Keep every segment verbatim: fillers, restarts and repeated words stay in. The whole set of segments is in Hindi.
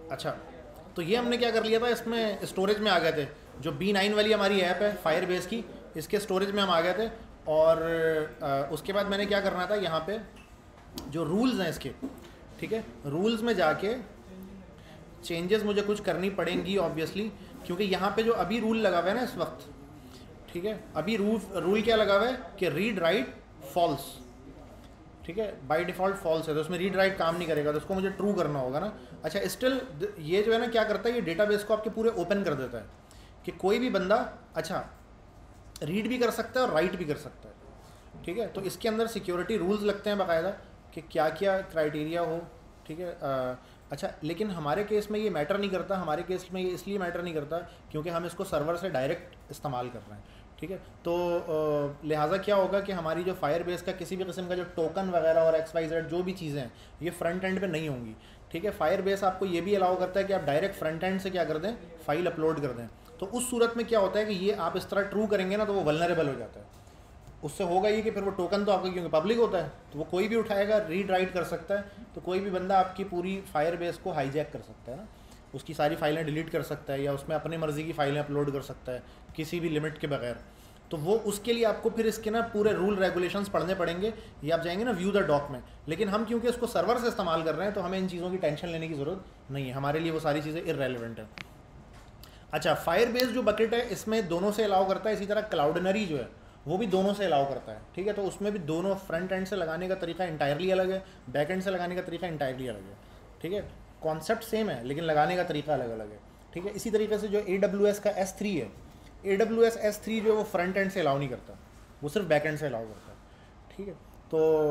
अच्छा, तो ये हमने क्या कर लिया था, इसमें स्टोरेज में आ गए थे। जो बी नाइन वाली हमारी ऐप है फायर बेस की, इसके स्टोरेज में हम आ गए थे। और अ, उसके बाद मैंने क्या करना था, यहाँ पे जो रूल्स हैं इसके, ठीक है, रूल्स में जाके चेंजेस मुझे कुछ करनी पड़ेंगी ऑब्वियसली, क्योंकि यहाँ पे जो अभी रूल लगा हुआ है ना इस वक्त, ठीक है, अभी रूल रूल क्या लगा हुआ है कि रीड राइट फॉल्स, ठीक है, बाय डिफ़ॉल्ट फॉल्स है, तो उसमें रीड राइट काम नहीं करेगा, तो उसको मुझे ट्रू करना होगा ना। अच्छा, स्टिल ये जो है ना क्या करता है, ये डेटाबेस को आपके पूरे ओपन कर देता है कि कोई भी बंदा अच्छा रीड भी कर सकता है और राइट भी कर सकता है, ठीक है। तो इसके अंदर सिक्योरिटी रूल्स लगते हैं बाकायदा कि क्या क्या क्राइटेरिया हो, ठीक है। अ, अच्छा, लेकिन हमारे केस में ये मैटर नहीं करता, हमारे केस में ये इसलिए मैटर नहीं करता क्योंकि हम इसको सर्वर से डायरेक्ट इस्तेमाल कर रहे हैं, ठीक है। तो अ, लिहाजा क्या होगा कि हमारी जो फायर बेस का किसी भी किस्म का जो टोकन वगैरह और एक्स वाई जेड जो भी चीज़ें हैं, ये फ्रंट एंड पे नहीं होंगी, ठीक है। फायर बेस आपको ये भी अलाउ करता है कि आप डायरेक्ट फ्रंट एंड से क्या कर दें, फाइल अपलोड कर दें। तो उस सूरत में क्या होता है कि ये आप इस तरह ट्रू करेंगे ना, तो वो वल्नरेबल हो जाता है। उससे होगा ये कि फिर वो टोकन तो आपका क्योंकि पब्लिक होता है, तो वो कोई भी उठाएगा, रीड राइट कर सकता है, तो कोई भी बंदा आपकी पूरी फायर बेस को हाईजैक कर सकता है ना, उसकी सारी फाइलें डिलीट कर सकता है या उसमें अपनी मर्ज़ी की फाइलें अपलोड कर सकता है किसी भी लिमिट के बगैर। तो वो उसके लिए आपको फिर इसके ना पूरे रूल रेगुलेशंस पढ़ने पड़ेंगे, या आप जाएंगे ना व्यू द डॉक में। लेकिन हम क्योंकि इसको सर्वर से इस्तेमाल कर रहे हैं, तो हमें इन चीज़ों की टेंशन लेने की ज़रूरत नहीं है, हमारे लिए वो सारी चीज़ें इररेलेवेंट है। अच्छा, फायर बेस जो बकेट है इसमें दोनों से अलाउ करता है, इसी तरह क्लाउडनरी जो है वो भी दोनों से अलाउ करता है, ठीक है। तो उसमें भी दोनों फ्रंट एंड से लगाने का तरीका इंटायरली अलग है, बैक एंड से लगाने का तरीका इंटायरली अलग है, ठीक है। कॉन्सेप्ट सेम है लेकिन लगाने का तरीका अलग अलग है, ठीक है। इसी तरीके से जो ए डब्ल्यू एस का एस थ्री है, A W S S three जो है वो फ्रंट एंड से अलाउ नहीं करता, वो सिर्फ बैक एंड से अलाउ करता है, ठीक है। तो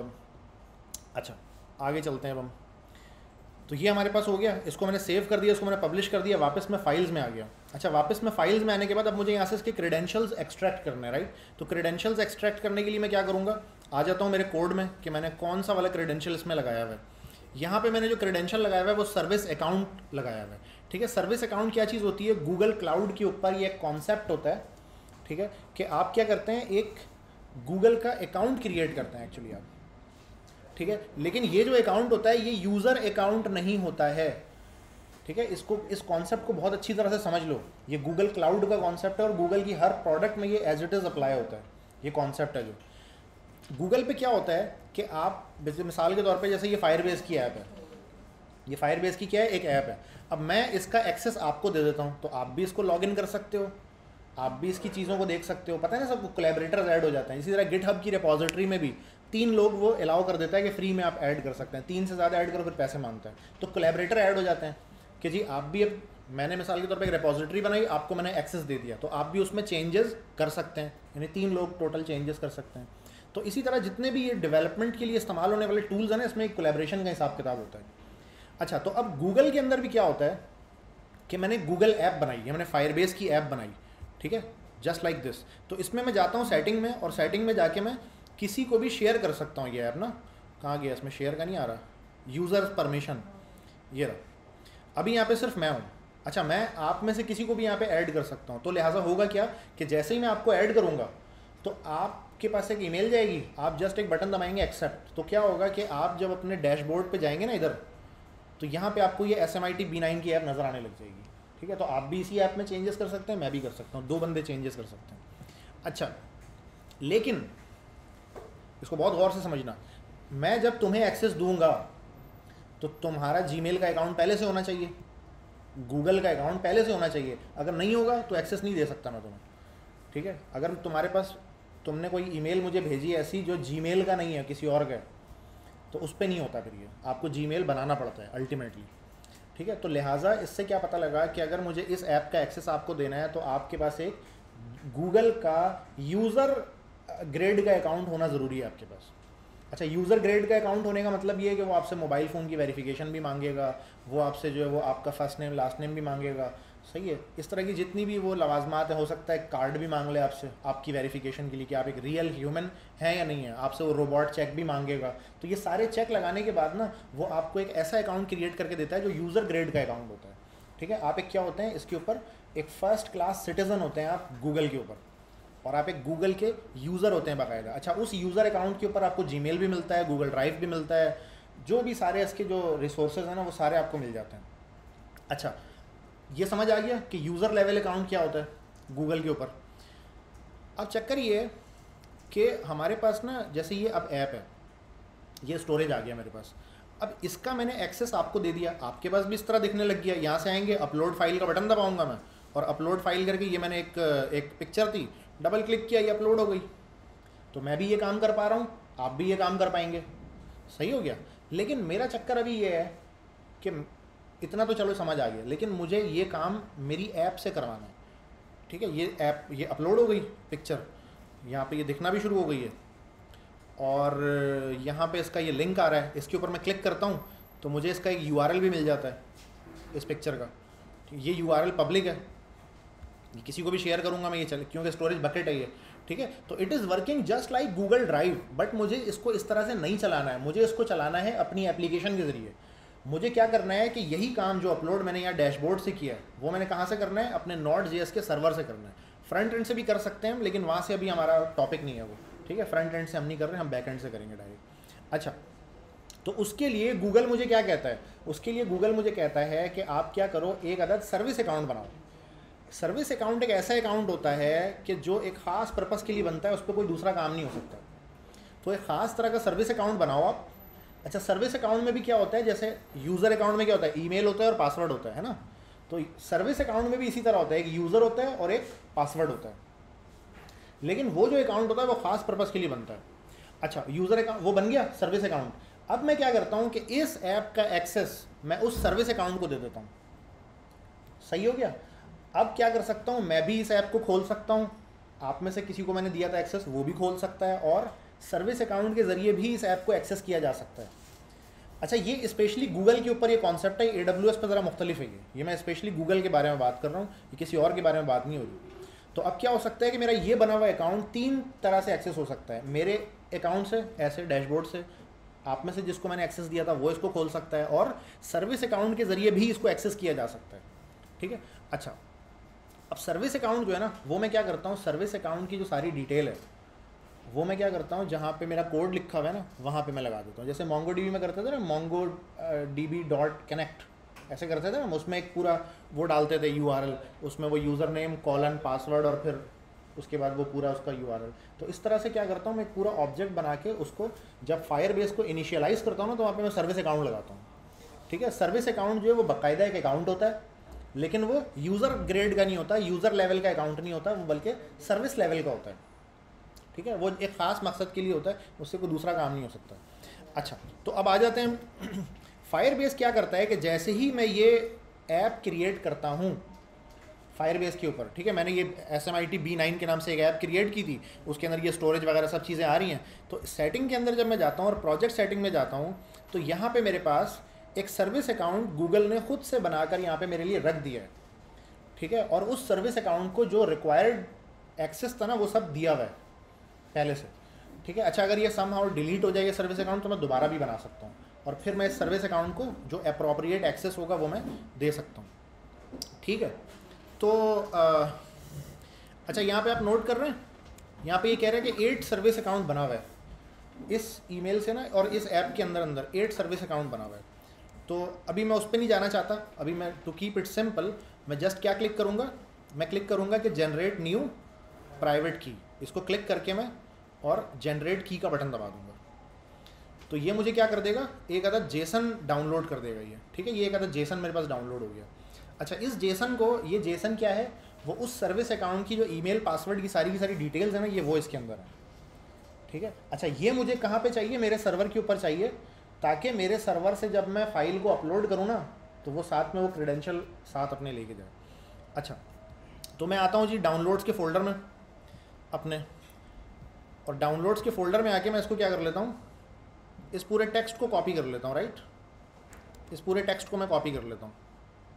आ, अच्छा आगे चलते हैं अब हम। तो ये हमारे पास हो गया, इसको मैंने सेव कर दिया, इसको मैंने पब्लिश कर दिया, वापस मैं फाइल्स में आ गया। अच्छा, वापस में फाइल्स में आने के बाद अब मुझे यहाँ से इसके क्रेडेंशियल्स एक्सट्रैक्ट करने हैं, राइट। तो क्रेडेंशियल्स एक्सट्रैक्ट करने के लिए मैं क्या करूँगा, आ जाता हूँ मेरे कोड में कि मैंने कौन सा वाला क्रेडेंशियल इसमें लगाया हुआ है। यहाँ पे मैंने जो क्रेडेंशियल लगाया हुआ है वो सर्विस अकाउंट लगाया हुआ है, ठीक है। सर्विस अकाउंट क्या चीज़ होती है, गूगल क्लाउड के ऊपर ये एक कॉन्सेप्ट होता है, ठीक है, कि आप क्या करते हैं, एक गूगल का अकाउंट क्रिएट करते हैं एक्चुअली आप, ठीक है। लेकिन ये जो अकाउंट होता है ये यूज़र अकाउंट नहीं होता है, ठीक है। इसको इस कॉन्सेप्ट को बहुत अच्छी तरह से समझ लो, ये गूगल क्लाउड का कॉन्सेप्ट है और गूगल की हर प्रोडक्ट में ये एज इट इज़ अप्लाई होता है, ये कॉन्सेप्ट है। जो गूगल पे क्या होता है कि आप मिसाल के तौर पे जैसे ये फायरबेस की ऐप है, ये फायरबेस की क्या है, एक ऐप है। अब मैं इसका एक्सेस आपको दे देता हूँ, तो आप भी इसको लॉग इन कर सकते हो, आप भी इसकी चीज़ों को देख सकते हो, पता है ना, सबको कोलैबोरेटर्स ऐड हो जाते हैं। इसी तरह गिटहब की रिपोजिटरी में भी तीन लोग वो अलाउ कर देता है कि फ्री में आप ऐड कर सकते हैं, तीन से ज़्यादा ऐड करो फिर पैसे मांगता है, तो कोलैबोरेटर ऐड हो जाते हैं कि जी आप भी, अब मैंने मिसाल के तौर पे एक रिपोजिटरी बनाई, आपको मैंने एक्सेस दे दिया, तो आप भी उसमें चेंजेस कर सकते हैं, यानी तीन लोग टोटल चेंजेस कर सकते हैं। तो इसी तरह जितने भी ये डेवलपमेंट के लिए इस्तेमाल होने वाले टूल्स हैं ना, इसमें एक कोलैबोरेशन का हिसाब किताब होता है। अच्छा, तो अब गूगल के अंदर भी क्या होता है कि मैंने गूगल ऐप बनाई है, मैंने फायरबेस की ऐप बनाई, ठीक है, जस्ट लाइक दिस। तो इसमें मैं जाता हूँ सेटिंग में, और सेटिंग में जाके मैं किसी को भी शेयर कर सकता हूँ ये ऐप ना, कहाँ गया, इसमें शेयर का नहीं आ रहा, यूज़र परमिशन, ये रहा। अभी यहाँ पे सिर्फ मैं हूँ। अच्छा, मैं आप में से किसी को भी यहाँ पे ऐड कर सकता हूँ, तो लिहाजा होगा क्या कि जैसे ही मैं आपको ऐड करूँगा तो आपके पास एक ईमेल जाएगी, आप जस्ट एक बटन दबाएंगे एक्सेप्ट, तो क्या होगा कि आप जब अपने डैशबोर्ड पे जाएंगे ना इधर, तो यहाँ पे आपको ये S M I T B nine की ऐप नज़र आने लग जाएगी, ठीक है। तो आप भी इसी ऐप में चेंजेस कर सकते हैं, मैं भी कर सकता हूँ, दो बंदे चेंजेस कर सकते हैं। अच्छा, लेकिन इसको बहुत गौर से समझना, मैं जब तुम्हें एक्सेस दूंगा तो तुम्हारा जीमेल का अकाउंट पहले से होना चाहिए, गूगल का अकाउंट पहले से होना चाहिए, अगर नहीं होगा तो एक्सेस नहीं दे सकता मैं तुम्हें, ठीक है। अगर तुम्हारे पास, तुमने कोई ईमेल मुझे भेजी ऐसी जो जीमेल का नहीं है, किसी और का, तो उस पर नहीं होता, फिर ये आपको जीमेल बनाना पड़ता है अल्टीमेटली, ठीक है। तो लिहाजा इससे क्या पता लगा कि अगर मुझे इस ऐप का एक्सेस आपको देना है तो आपके पास एक गूगल का यूज़र ग्रेड का अकाउंट होना ज़रूरी है आपके पास। अच्छा, यूज़र ग्रेड का अकाउंट होने का मतलब ये है कि वो आपसे मोबाइल फ़ोन की वेरिफिकेशन भी मांगेगा, वो आपसे जो है वो आपका फर्स्ट नेम लास्ट नेम भी मांगेगा, सही है। इस तरह की जितनी भी वो लवाजमात है, हो सकता है कार्ड भी मांग ले आपसे आपकी वेरिफिकेशन के लिए कि आप एक रियल ह्यूमन हैं या नहीं है, आपसे वो रोबोट चेक भी मांगेगा। तो ये सारे चेक लगाने के बाद ना वो आपको एक ऐसा अकाउंट क्रिएट करके देता है जो यूज़र ग्रेड का अकाउंट होता है, ठीक है। आप एक क्या होते हैं, इसके ऊपर एक फ़र्स्ट क्लास सिटीज़न होते हैं आप गूगल के ऊपर, और आप एक गूगल के यूज़र होते हैं बाकायदा। अच्छा, उस यूज़र अकाउंट के ऊपर आपको जीमेल भी मिलता है, गूगल ड्राइव भी मिलता है, जो भी सारे इसके जो रिसोर्सेज हैं ना वो सारे आपको मिल जाते हैं, अच्छा, ये समझ आ गया कि यूज़र लेवल अकाउंट क्या होता है गूगल के ऊपर। अब चक्कर ये है कि हमारे पास ना, जैसे ये अब ऐप है, ये स्टोरेज आ गया मेरे पास, अब इसका मैंने एक्सेस आपको दे दिया, आपके पास भी इस तरह दिखने लग गया। यहाँ से आएंगे, अपलोड फाइल का बटन दबाऊंगा मैं, और अपलोड फाइल करके ये मैंने एक एक पिक्चर थी, डबल क्लिक किया, ये अपलोड हो गई। तो मैं भी ये काम कर पा रहा हूँ, आप भी ये काम कर पाएंगे, सही हो गया। लेकिन मेरा चक्कर अभी ये है कि इतना तो चलो समझ आ गया, लेकिन मुझे ये काम मेरी ऐप से करवाना है। ठीक है, ये ऐप, ये अपलोड हो गई पिक्चर, यहाँ पे ये दिखना भी शुरू हो गई है, और यहाँ पे इसका ये लिंक आ रहा है, इसके ऊपर मैं क्लिक करता हूँ तो मुझे इसका एक यूआरएल भी मिल जाता है इस पिक्चर का। ये यूआरएल पब्लिक है, ये किसी को भी शेयर करूँगा मैं, ये चले, क्योंकि स्टोरेज बकेट है ये। ठीक है, तो it is working just like Google Drive, but मुझे इसको इस तरह से नहीं चलाना है, मुझे इसको चलाना है अपनी एप्लीकेशन के ज़रिए। मुझे क्या करना है कि यही काम जो अपलोड मैंने यहाँ डैशबोर्ड से किया है, वो मैंने कहाँ से करना है, अपने नॉट जेएस के सर्वर से करना है। फ्रंट एंड से भी कर सकते हैं हम, लेकिन वहाँ से अभी हमारा टॉपिक नहीं है वो। ठीक है, फ्रंट एंड से हम नहीं कर रहे, हम बैक एंड से करेंगे डायरेक्ट। अच्छा, तो उसके लिए गूगल मुझे क्या कहता है, उसके लिए गूगल मुझे कहता है कि आप क्या करो, एक अदद सर्विस अकाउंट बनाओ। सर्विस अकाउंट एक ऐसा अकाउंट होता है कि जो एक ख़ास पर्पज़ के लिए बनता है, उस पर कोई दूसरा काम नहीं हो सकता। तो एक ख़ास तरह का सर्विस अकाउंट बनाओ आप। अच्छा, सर्विस अकाउंट में भी क्या होता है, जैसे यूज़र अकाउंट में क्या होता है, ईमेल होता है और पासवर्ड होता है, है ना। तो सर्विस अकाउंट में भी इसी तरह होता है, एक यूज़र होता है और एक पासवर्ड होता है, लेकिन वो जो अकाउंट होता है वो ख़ास पर्पज़ के लिए बनता है। अच्छा, यूज़र अकाउंट वो बन गया सर्विस अकाउंट। अब मैं क्या करता हूँ कि इस ऐप का एक्सेस मैं उस सर्विस अकाउंट को दे देता हूँ, सही हो गया। अब क्या कर सकता हूँ, मैं भी इस ऐप को खोल सकता हूँ, आप में से किसी को मैंने दिया था एक्सेस, वो भी खोल सकता है, और सर्विस अकाउंट के ज़रिए भी इस ऐप को एक्सेस किया जा सकता है। अच्छा, ये स्पेशली गूगल के ऊपर ये कॉन्सेप्ट है, ए डब्ल्यू एस पर ज़रा मुख्तलिफ है ये ये मैं स्पेशली गूगल के बारे में बात कर रहा हूँ, ये किसी और के बारे में बात नहीं हो रही। तो अब क्या हो सकता है कि मेरा ये बना हुआ अकाउंट तीन तरह से एक्सेस हो सकता है। मेरे अकाउंट से, ऐसे डैशबोर्ड से, आप में से जिसको मैंने एक्सेस दिया था वो इसको खोल सकता है, और सर्विस अकाउंट के ज़रिए भी इसको एक्सेस किया जा सकता है। ठीक है, अच्छा, अब सर्विस अकाउंट जो है ना, वो मैं क्या करता हूँ, सर्विस अकाउंट की जो सारी डिटेल है वो मैं क्या करता हूँ, जहाँ पे मेरा कोड लिखा हुआ है ना, वहाँ पे मैं लगा देता हूँ। जैसे मोंगो डीबी में करते थे ना, मोंगो डीबी डॉट कनेक्ट, ऐसे करते थे ना, उसमें एक पूरा वो डालते थे यूआरएल, उसमें वो यूज़र नेम कॉलन पासवर्ड और फिर उसके बाद वो पूरा उसका यूआरएल। तो इस तरह से क्या करता हूँ, मैं एक पूरा ऑब्जेक्ट बना के उसको जब फायरबेस को इनिशियलाइज करता हूँ ना, तो वहाँ पे मैं सर्विस अकाउंट लगाता हूँ। ठीक है, सर्विस अकाउंट जो है वो बाकायदा एक अकाउंट होता है, लेकिन वो यूज़र ग्रेड का नहीं होता, यूज़र लेवल का अकाउंट नहीं होता, वो बल्कि सर्विस लेवल का होता है। ठीक है, वो एक ख़ास मकसद के लिए होता है, उससे कोई दूसरा काम नहीं हो सकता। अच्छा, तो अब आ जाते हैं, फायरबेस क्या करता है कि जैसे ही मैं ये ऐप क्रिएट करता हूँ फायरबेस के ऊपर, ठीक है, मैंने ये S M I T B nine के नाम से एक ऐप क्रिएट की थी, उसके अंदर ये स्टोरेज वगैरह सब चीज़ें आ रही हैं। तो सेटिंग के अंदर जब मैं जाता हूँ और प्रोजेक्ट सेटिंग में जाता हूँ, तो यहाँ पे मेरे पास एक सर्विस अकाउंट गूगल ने खुद से बनाकर यहाँ पे मेरे लिए रख दिया है। ठीक है, और उस सर्विस अकाउंट को जो रिक्वायर्ड एक्सेस था ना, वो सब दिया हुआ है पहले से। ठीक है, अच्छा, अगर ये समहाउ डिलीट हो जाए ये सर्विस अकाउंट, तो मैं दोबारा भी बना सकता हूँ, और फिर मैं इस सर्विस अकाउंट को जो अप्रोप्रिएट एक्सेस होगा वो मैं दे सकता हूँ। ठीक है, तो आ, अच्छा, यहाँ पे आप नोट कर रहे हैं, यहाँ पे ये कह रहे हैं कि एट सर्विस अकाउंट बना हुआ है इस ईमेल से ना, और इस ऐप के अंदर अंदर एट सर्विस अकाउंट बना हुआ है। तो अभी मैं उस पर नहीं जाना चाहता, अभी मैं टू कीप इट सिंपल, मैं जस्ट क्या क्लिक करूँगा, मैं क्लिक करूँगा कि जनरेट न्यू प्राइवेट की, इसको क्लिक करके मैं और जनरेट की का बटन दबा दूंगा। तो ये मुझे क्या कर देगा, एक अदद जेसन डाउनलोड कर देगा ये। ठीक है, ये एक अदद जेसन मेरे पास डाउनलोड हो गया। अच्छा, इस जेसन को, ये जेसन क्या है, वो उस सर्विस अकाउंट की जो ईमेल पासवर्ड की सारी की सारी डिटेल्स है ना, ये वो इसके अंदर है। ठीक है, अच्छा, ये मुझे कहाँ पे चाहिए, मेरे सर्वर के ऊपर चाहिए, ताकि मेरे सर्वर से जब मैं फाइल को अपलोड करूँ ना, तो वो साथ में वो क्रेडेंशियल साथ अपने लेके जाए। अच्छा, तो मैं आता हूँ जी डाउनलोड्स के फोल्डर में अपने, और डाउनलोड्स के फोल्डर में आके मैं इसको क्या कर लेता हूँ, इस पूरे टेक्स्ट को कॉपी कर लेता हूँ। राइट, इस पूरे टेक्स्ट को मैं कॉपी कर लेता हूँ,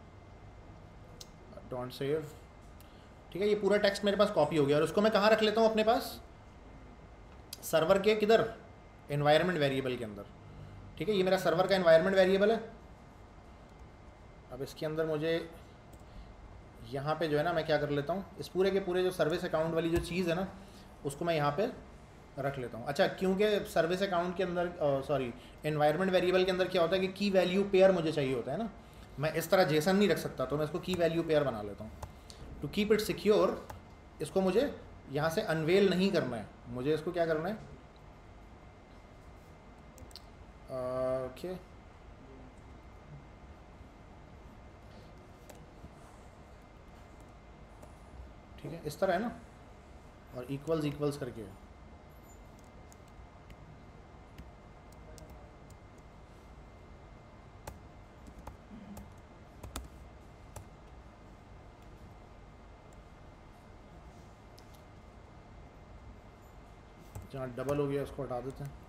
डोंट सेव। ठीक है, ये पूरा टेक्स्ट मेरे पास कॉपी हो गया, और उसको मैं कहाँ रख लेता हूँ, अपने पास सर्वर के किधर, एनवायरनमेंट वेरिएबल के अंदर। ठीक है, ये मेरा सर्वर का एनवायरनमेंट वेरिएबल है। अब इसके अंदर मुझे यहाँ पे जो है ना, मैं क्या कर लेता हूँ, इस पूरे के पूरे जो सर्विस अकाउंट वाली जो चीज़ है ना, उसको मैं यहाँ पे रख लेता हूँ। अच्छा, क्योंकि सर्विस अकाउंट के अंदर, सॉरी एनवायरनमेंट वेरिएबल के अंदर क्या होता है कि की वैल्यू पेयर मुझे चाहिए होता है ना, मैं इस तरह जेसन नहीं रख सकता, तो मैं इसको की वैल्यू पेयर बना लेता हूँ। टू कीप इट सिक्योर, इसको मुझे यहाँ से अनवेल नहीं करना है, मुझे इसको क्या करना है, ओके uh, ठीक है, इस तरह है ना, और इक्वल्स इक्वल्स करके जहाँ डबल हो गया उसको हटा देते हैं।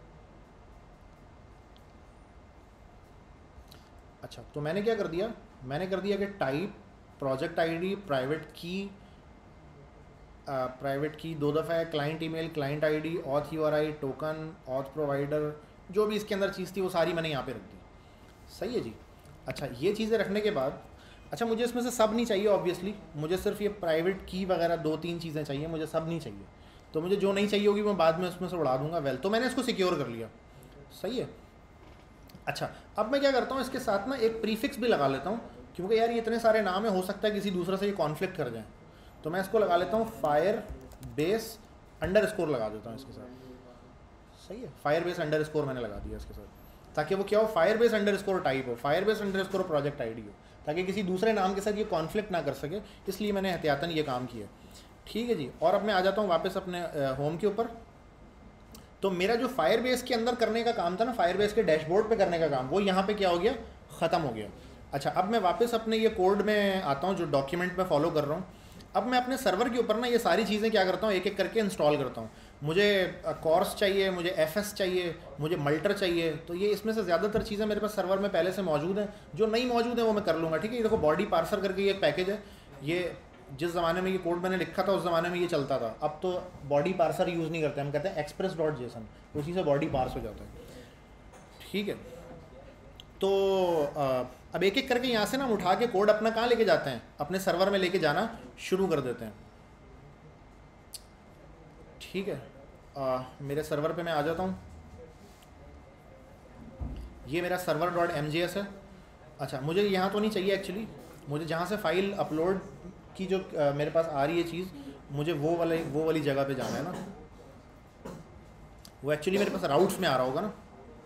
अच्छा, तो मैंने क्या कर दिया, मैंने कर दिया कि type project ID private key, private key दो दफ़ा है, client email, client ID, auth URI, token, auth provider, जो भी इसके अंदर चीज़ थी वो सारी मैंने यहाँ पे रख दी। सही है जी। अच्छा, ये चीज़ें रखने के बाद, अच्छा मुझे इसमें से सब नहीं चाहिए ऑब्वियसली, मुझे सिर्फ ये प्राइवेट की वगैरह दो तीन चीज़ें चाहिए, मुझे सब नहीं चाहिए। तो मुझे जो नहीं चाहिए होगी मैं बाद में उसमें से उड़ा दूंगा। वेल, तो मैंने इसको सिक्योर कर लिया। सही है। अच्छा, अब मैं क्या करता हूँ, इसके साथ ना एक प्रीफिक्स भी लगा लेता हूँ, क्योंकि यार ये इतने सारे नाम है, हो सकता है किसी दूसरे से ये कॉन्फ्लिक्ट कर जाए। तो मैं इसको लगा लेता हूँ फायर बेस अंडर स्कोर लगा देता हूँ इसके साथ। सही है, फायर बेस अंडर स्कोर मैंने लगा दिया इसके साथ, ताकि वो क्या हो, firebase underscore type हो, firebase underscore project I D हो, ताकि किसी दूसरे नाम के साथ ये कॉन्फ्लिक्ट ना कर सके। इसलिए मैंने एहतियातन ये काम किया। ठीक है जी। और अब मैं आ जाता हूँ वापस अपने होम के ऊपर। तो मेरा जो फायर बेस के अंदर करने का काम था ना, फायर बेस के डैशबोर्ड पे करने का काम, वो यहाँ पे क्या हो गया, ख़त्म हो गया। अच्छा, अब मैं वापस अपने ये कोड में आता हूँ जो डॉक्यूमेंट में फॉलो कर रहा हूँ। अब मैं अपने सर्वर के ऊपर ना ये सारी चीज़ें क्या करता हूँ, एक एक करके इंस्टॉल करता हूँ। मुझे कॉर्स चाहिए, मुझे एफएस चाहिए, मुझे मल्टर चाहिए, तो ये इसमें से ज़्यादातर चीज़ें मेरे पास सर्वर में पहले से मौजूद हैं। जो नहीं मौजूद है वो मैं कर लूँगा। ठीक है, ये देखो बॉडी पार्सर करके ये एक पैकेज है। ये जिस ज़माने में ये कोड मैंने लिखा था उस ज़माने में ये चलता था। अब तो बॉडी पार्सर यूज़ नहीं करते, हम कहते हैं एक्सप्रेस डॉट जेसन, उसी से बॉडी पार्स हो जाता है। ठीक है, तो आ, अब एक एक करके यहाँ से ना उठा के कोड अपना कहाँ लेके जाते हैं, अपने सर्वर में लेके जाना शुरू कर देते हैं। ठीक है, आ, मेरे सर्वर पे मैं आ जाता हूँ। ये मेरा server dot M G S है। अच्छा, मुझे यहाँ तो नहीं चाहिए एक्चुअली, मुझे जहाँ से फाइल अपलोड की जो आ, मेरे पास आ रही है चीज़, मुझे वो वाले वो वाली जगह पे जाना है ना। वो एक्चुअली मेरे पास राउट्स में आ रहा होगा ना।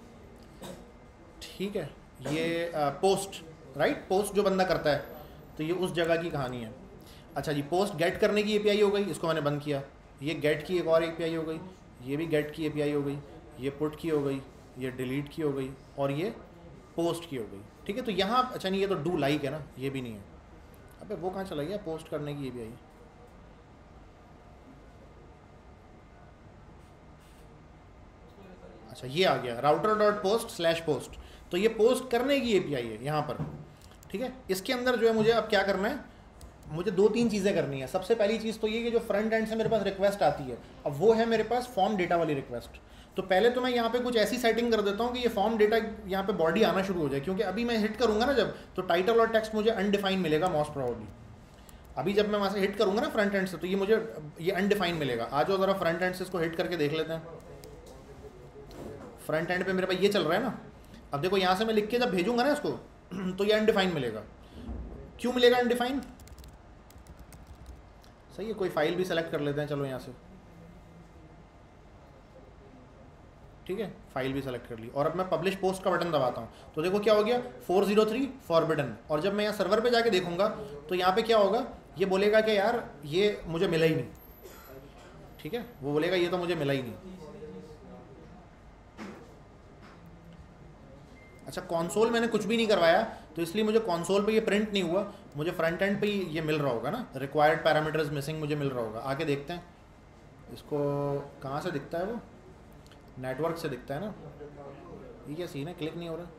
ठीक है, ये आ, पोस्ट, राइट, पोस्ट जो बंदा करता है, तो ये उस जगह की कहानी है। अच्छा जी, पोस्ट गेट करने की एपीआई हो गई, इसको मैंने बंद किया। ये गेट की एक और एपीआई हो गई, ये भी गेट की एपीआई हो गई, ये पुट की हो गई, ये डिलीट की हो गई, और ये पोस्ट की हो गई। ठीक है, तो यहाँ, अच्छा नहीं, ये तो डू लाइक है ना, ये भी नहीं है। अबे वो कहाँ चला गया पोस्ट करने की एपीआई। अच्छा, ये आ गया router dot post slash post, तो ये पोस्ट करने की एपीआई है यहाँ पर। ठीक है, इसके अंदर जो है मुझे अब क्या करना है, मुझे दो तीन चीज़ें करनी है। सबसे पहली चीज़ तो ये कि जो फ्रंट एंड से मेरे पास रिक्वेस्ट आती है, अब वो है मेरे पास फॉर्म डेटा वाली रिक्वेस्ट। तो पहले तो मैं यहाँ पे कुछ ऐसी सेटिंग कर देता हूँ कि ये फॉर्म डेटा यहाँ पे बॉडी आना शुरू हो जाए, क्योंकि अभी मैं हिट करूँगा ना जब, तो टाइटल और टेक्स्ट मुझे अनडिफाइन मिलेगा मोस्ट प्रोबेबली। अभी जब मैं वहाँ से हिट करूँगा ना फ्रंट एंड से, तो ये मुझे ये अनडिफाइन मिलेगा। आ जाओ ज़रा फ्रंट एंड से इसको हिट करके देख लेते हैं। फ्रंट एंड पे मेरे पास ये चल रहा है ना। अब देखो यहाँ से मैं लिख के जब भेजूंगा ना इसको, तो ये अनडिफाइन मिलेगा। क्यों मिलेगा अनडिफाइन? सही है, कोई फाइल भी सेलेक्ट कर लेते हैं, चलो यहाँ से। ठीक है, फाइल भी सेलेक्ट कर ली, और अब मैं पब्लिश पोस्ट का बटन दबाता हूँ, तो देखो क्या हो गया, फोर ज़ीरो थ्री फॉरबिडन। और जब मैं यहाँ सर्वर पे जाके देखूंगा तो यहाँ पे क्या होगा, ये बोलेगा कि यार ये मुझे मिला ही नहीं। ठीक है, वो बोलेगा ये तो मुझे मिला ही नहीं। अच्छा, कंसोल मैंने कुछ भी नहीं करवाया, तो इसलिए मुझे कंसोल पे ये प्रिंट नहीं हुआ, मुझे फ्रंट एंड पे ही ये मिल रहा होगा ना, रिक्वायर्ड पैरामीटर्स मिसिंग मुझे मिल रहा होगा। आके देखते हैं इसको, कहाँ से दिखता है वो, नेटवर्क से दिखता है ना। ये क्या सीन है, क्लिक नहीं हो रहा।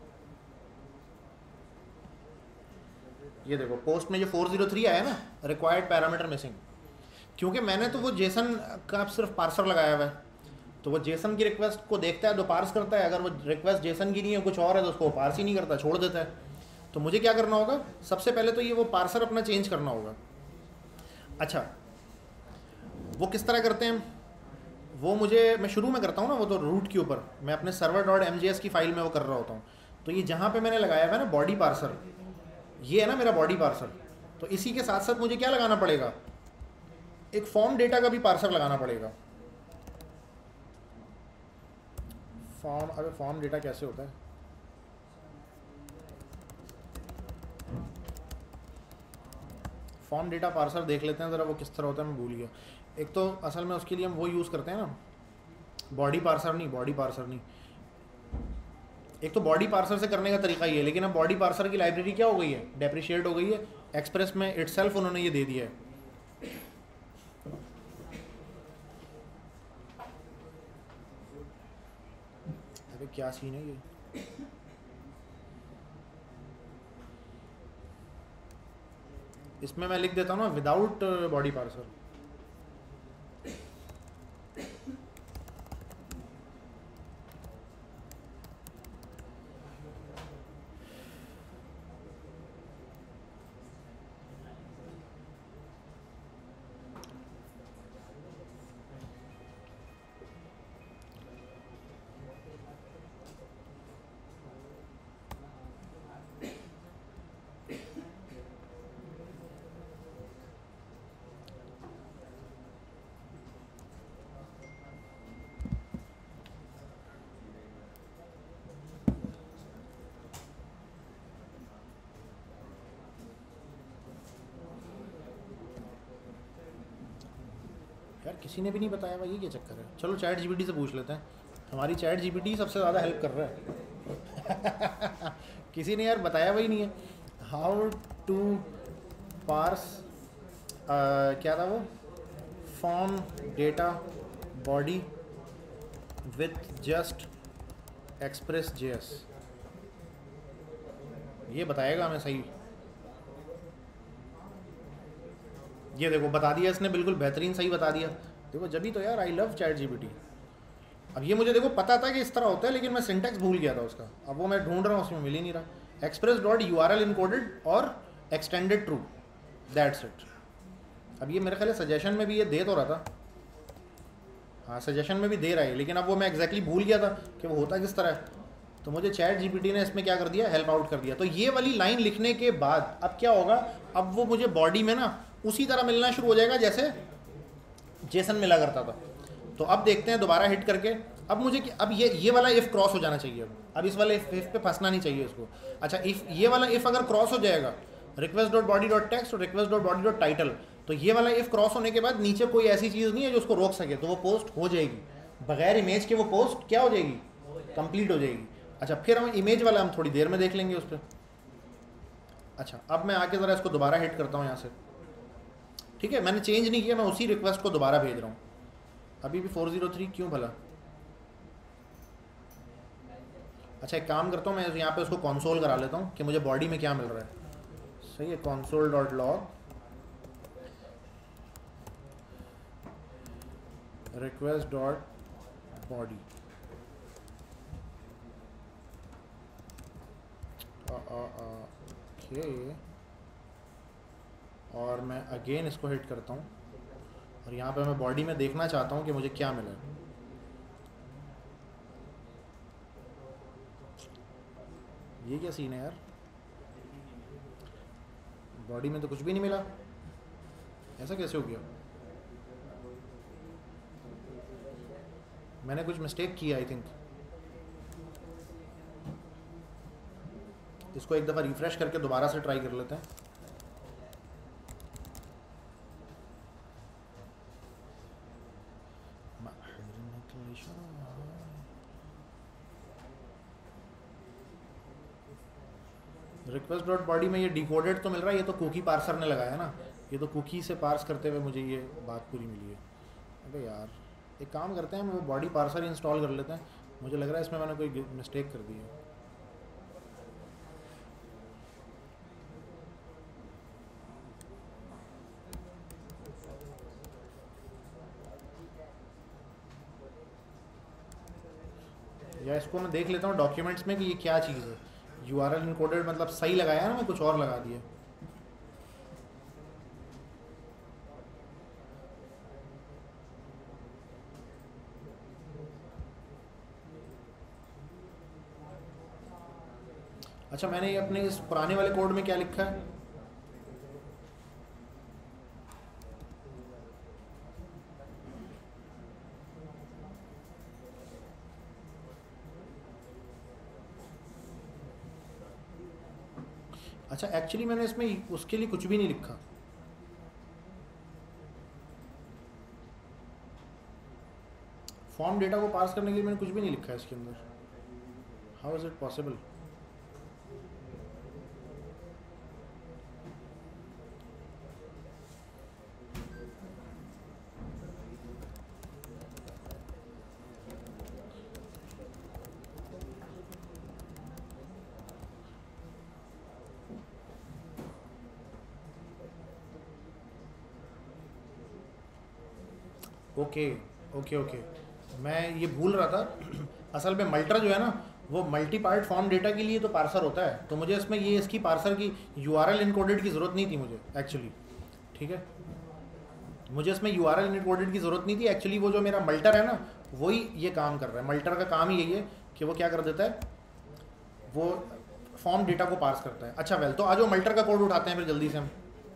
ये देखो पोस्ट में जो फोर ज़ीरो थ्री आया ना, रिक्वायर्ड पैरामीटर मिसिंग, क्योंकि मैंने तो वो जेसन का सिर्फ पार्सर लगाया हुआ है, तो वो जेसन की रिक्वेस्ट को देखता है तो पार्स करता है। अगर वो रिक्वेस्ट जेसन की नहीं है, कुछ और है, तो उसको पार्स ही नहीं करता, छोड़ देता है। तो मुझे क्या करना होगा, सबसे पहले तो ये वो पार्सर अपना चेंज करना होगा। अच्छा, वो किस तरह करते हैं वो मुझे, मैं शुरू में करता हूँ ना, वो तो रूट के ऊपर मैं अपने server dot M G S की फाइल में वो कर रहा होता हूँ। तो ये जहाँ पे मैंने लगाया हुआ है ना बॉडी पार्सर, ये है ना मेरा बॉडी पार्सर, तो इसी के साथ साथ मुझे क्या लगाना पड़ेगा, एक फॉर्म डेटा का भी पार्सर लगाना पड़ेगा। फॉर्म, अबे फॉर्म डेटा कैसे होता है, फॉर्म डेटा पार्सर देख लेते हैं ज़रा वो किस तरह होता है, मैं भूल गया। एक तो असल में उसके लिए हम वो यूज़ करते हैं ना, बॉडी पार्सर नहीं, बॉडी पार्सर नहीं, एक तो बॉडी पार्सर से करने का तरीका ये है, लेकिन अब बॉडी पार्सर की लाइब्रेरी क्या हो गई है, डेप्रिशिएट हो गई है, एक्सप्रेस में इटसेल्फ उन्होंने ये दे दिया है। अरे क्या सीन है ये, इसमें मैं लिख देता हूँ ना विदाउट बॉडी पार्सर। यार किसी ने भी नहीं बताया भाई, ये क्या चक्कर है। चलो चैट जीपीटी से पूछ लेते हैं, हमारी चैट जीपीटी सबसे ज़्यादा हेल्प कर रहा है किसी ने यार बताया भाई नहीं है हाउ टू पार्स, क्या था वो, form data body with just Express JS, ये बताएगा हमें सही। ये देखो बता दिया इसने, बिल्कुल बेहतरीन सही बता दिया। देखो जब ही तो यार आई लव चैट जीपीटी। अब ये मुझे देखो पता था कि इस तरह होता है, लेकिन मैं सिंटैक्स भूल गया था उसका, अब वो मैं ढूंढ रहा हूँ, उसमें मिल ही नहीं रहा। Express dot U R L encoded और एक्सटेंडेड ट्रू, दैट्स इट। अब ये मेरे ख्याल है सजेशन में भी ये दे तो रहा था, हाँ सजेशन में भी दे रहा है, लेकिन अब वो मैं एग्जैक्टली भूल गया था कि वो होता किस तरह है। तो मुझे चैट जीपीटी ने इसमें क्या कर दिया, हेल्प आउट कर दिया। तो ये वाली लाइन लिखने के बाद अब क्या होगा, अब वो मुझे बॉडी में ना उसी तरह मिलना शुरू हो जाएगा जैसे जेसन मिला करता था। तो अब देखते हैं दोबारा हिट करके, अब मुझे अब ये ये वाला इफ़ क्रॉस हो जाना चाहिए, अब अब इस वाले इफ़ पे फंसना नहीं चाहिए इसको। अच्छा इफ़ ये वाला इफ़ अगर क्रॉस हो जाएगा, request dot body dot text और request dot body dot title, तो ये वाला इफ़ क्रॉस होने के बाद नीचे कोई ऐसी चीज़ नहीं है जो उसको रोक सके, तो वो पोस्ट हो जाएगी बगैर इमेज के, वो पोस्ट क्या हो जाएगी, कंप्लीट हो जाएगी। अच्छा फिर हम इमेज वाला हम थोड़ी देर में देख लेंगे उस पर। अच्छा अब मैं आके ज़रा इसको दोबारा हिट करता हूँ यहाँ से, ठीक है, मैंने चेंज नहीं किया, मैं उसी रिक्वेस्ट को दोबारा भेज रहा हूँ। अभी भी फोर ज़ीरो थ्री क्यों भला। अच्छा एक काम करता हूँ, मैं यहाँ पे उसको कंसोल करा लेता हूँ कि मुझे बॉडी में क्या मिल रहा है। सही है, console dot log request dot body, okay, और मैं अगेन इसको हिट करता हूँ और यहाँ पे मैं बॉडी में देखना चाहता हूँ कि मुझे क्या मिला। ये क्या सीन है यार, बॉडी में तो कुछ भी नहीं मिला, ऐसा कैसे हो गया, मैंने कुछ मिस्टेक किया आई थिंक। इसको एक दफ़ा रिफ्रेश करके दोबारा से ट्राई कर लेते हैं। रिक्वेस्ट डॉट बॉडी में ये डिकोडेड तो मिल रहा है, ये तो कुकी पार्सर ने लगाया ना, ये तो कुकी से पार्स करते हुए मुझे ये बात पूरी मिली है। अबे यार एक काम करते हैं, हम वो बॉडी पार्सर इंस्टॉल कर लेते हैं, मुझे लग रहा है इसमें मैंने कोई मिस्टेक कर दी है। या इसको मैं देख लेता हूँ डॉक्यूमेंट्स में कि ये क्या चीज़ है। यू आर एल इनकोडेड मतलब सही लगाया ना, मैं कुछ और लगा दिया। अच्छा, मैंने ये अपने इस पुराने वाले कोड में क्या लिखा है? अच्छा, एक्चुअली मैंने इसमें उसके लिए कुछ भी नहीं लिखा। फॉर्म डेटा को पास करने के लिए मैंने कुछ भी नहीं लिखा है इसके अंदर। How is it possible? Okay okay okay, मैं ये भूल रहा था। असल में मल्टर जो है ना, वो मल्टी पार्ट फॉर्म डेटा के लिए तो पार्सर होता है, तो मुझे इसमें ये इसकी पार्सर की यूआरएल इनकोडेड की ज़रूरत नहीं थी मुझे एक्चुअली। ठीक है, मुझे इसमें यूआरएल इनकोडेड की ज़रूरत नहीं थी एक्चुअली। वो जो मेरा मल्टर है ना, वही ये काम कर रहा है। मल्टर का काम ही यही है कि वो क्या कर देता है, वो फॉर्म डेटा को पार्स करता है। अच्छा वेल, तो आज वो मल्टर का कोड उठाते हैं फिर जल्दी से हम।